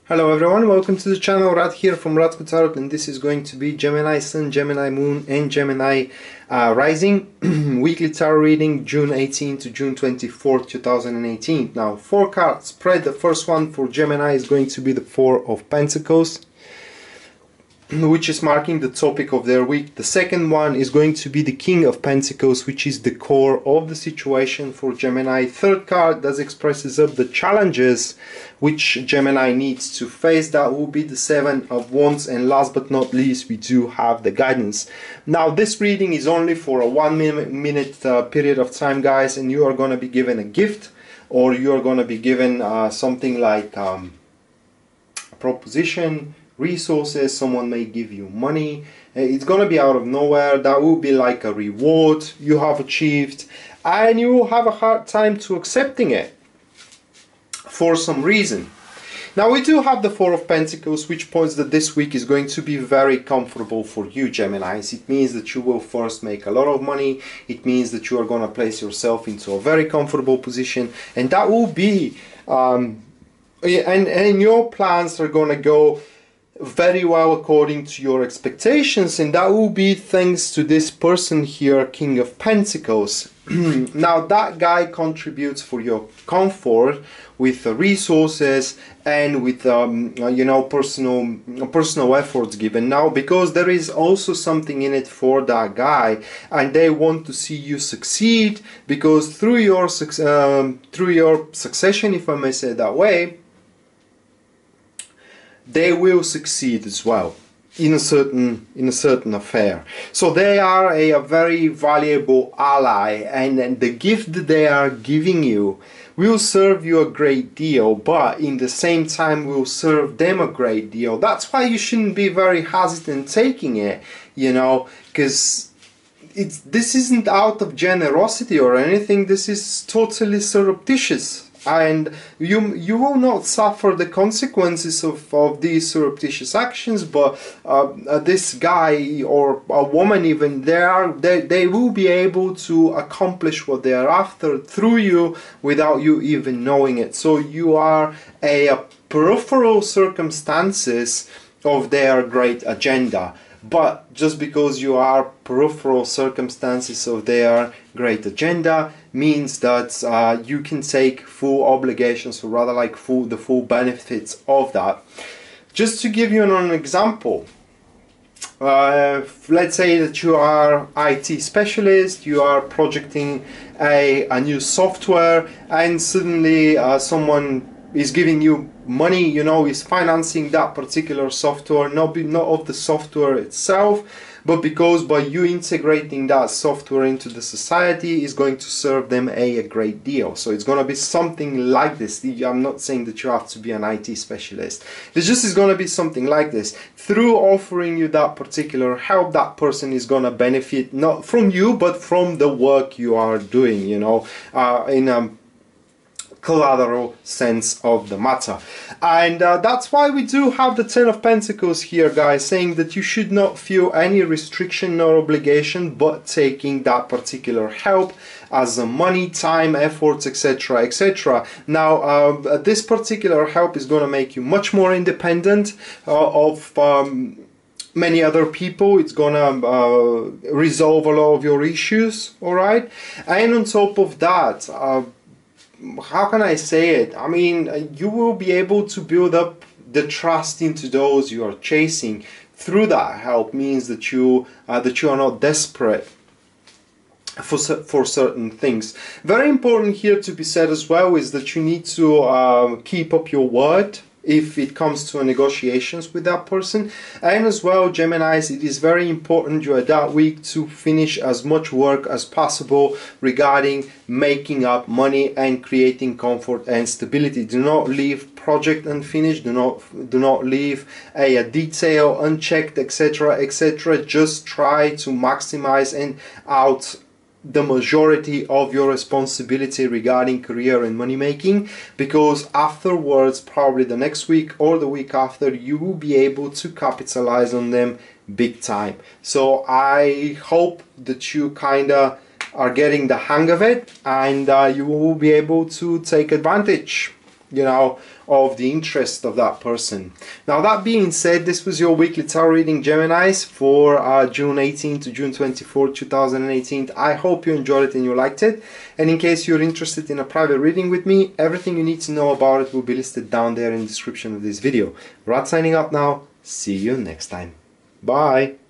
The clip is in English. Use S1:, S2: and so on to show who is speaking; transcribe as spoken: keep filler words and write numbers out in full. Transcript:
S1: Hello everyone, welcome to the channel. Rad here from Radko Tarot, and this is going to be Gemini Sun, Gemini Moon and Gemini uh, Rising weekly tarot reading June eighteenth to June twenty-fourth two thousand eighteen. Now, four card spread. The first one for Gemini is going to be the Four of Pentacles, which is marking the topic of their week. The second one is going to be the King of Pentacles, which is the core of the situation for Gemini. Third card that expresses up the challenges which Gemini needs to face. That will be the Seven of Wands, and last but not least we do have the guidance. Now, this reading is only for a one minute, minute uh, period of time, guys, and you are going to be given a gift, or you are going to be given uh, something like um, a proposition, resources. Someone may give you money. It's gonna be out of nowhere. That will be like a reward you have achieved, and you will have a hard time to accepting it for some reason. Now, we do have the Four of Pentacles, which points that this week is going to be very comfortable for you, Geminis. It means that you will first make a lot of money. It means that you are going to place yourself into a very comfortable position, and that will be um, and, and your plans are going to go very well according to your expectations, and that will be thanks to this person here, King of Pentacles. Now, that guy contributes for your comfort with uh, resources and with um, uh, you know, personal uh, personal efforts given. Now, because there is also something in it for that guy, and they want to see you succeed, because through your um, through your succession, if I may say it that way, they will succeed as well in a certain in a certain affair. So they are a, a very valuable ally, and, and the gift that they are giving you will serve you a great deal, but in the same time will serve them a great deal. That's why you shouldn't be very hesitant taking it, you know, because it's this isn't out of generosity or anything. This is totally surreptitious, and you you will not suffer the consequences of, of these surreptitious actions, but uh, uh, this guy or a woman even, they, are, they, they will be able to accomplish what they are after through you without you even knowing it. So you are a, a peripheral circumstances of their great agenda. But just because you are peripheral circumstances of their great agenda means that uh, you can take full obligations, or rather like full the full benefits of that. Just to give you an example, uh, let's say that you are I T specialist, you are projecting a, a new software, and suddenly uh, someone is giving you money, you know, is financing that particular software, not, be, not of the software itself, but because by you integrating that software into the society is going to serve them a, a great deal. So it's going to be something like this. I'm not saying that you have to be an I T specialist. It just is going to be something like this. Through offering you that particular help, that person is going to benefit not from you, but from the work you are doing, you know, uh, in a collateral sense of the matter. And uh, that's why we do have the Ten of Pentacles here, guys, saying that you should not feel any restriction nor obligation, but taking that particular help as a money, time, efforts, etc, etc. Now, uh, this particular help is going to make you much more independent uh, of um, many other people. It's gonna uh, resolve a lot of your issues, all right? And on top of that, uh, how can I say it? I mean, you will be able to build up the trust into those you are chasing through that help. Means that you uh, that you are not desperate for for certain things. Very important here to be said as well is that you need to uh, keep up your word if it comes to negotiations with that person. And as well, Geminis, it is very important you are that week to finish as much work as possible regarding making up money and creating comfort and stability. Do not leave project unfinished, do not do not leave a, a detail unchecked, etc, etc. Just try to maximize and out the majority of your responsibility regarding career and money making, because afterwards, probably the next week or the week after, you will be able to capitalize on them big time. So I hope that you kind of are getting the hang of it, and uh, you will be able to take advantage you know, of the interest of that person. Now, that being said, this was your weekly tarot reading, Geminis, for uh, June eighteenth to June twenty-fourth, two thousand eighteen. I hope you enjoyed it and you liked it. And in case you're interested in a private reading with me, everything you need to know about it will be listed down there in the description of this video. Rad signing up now. See you next time. Bye.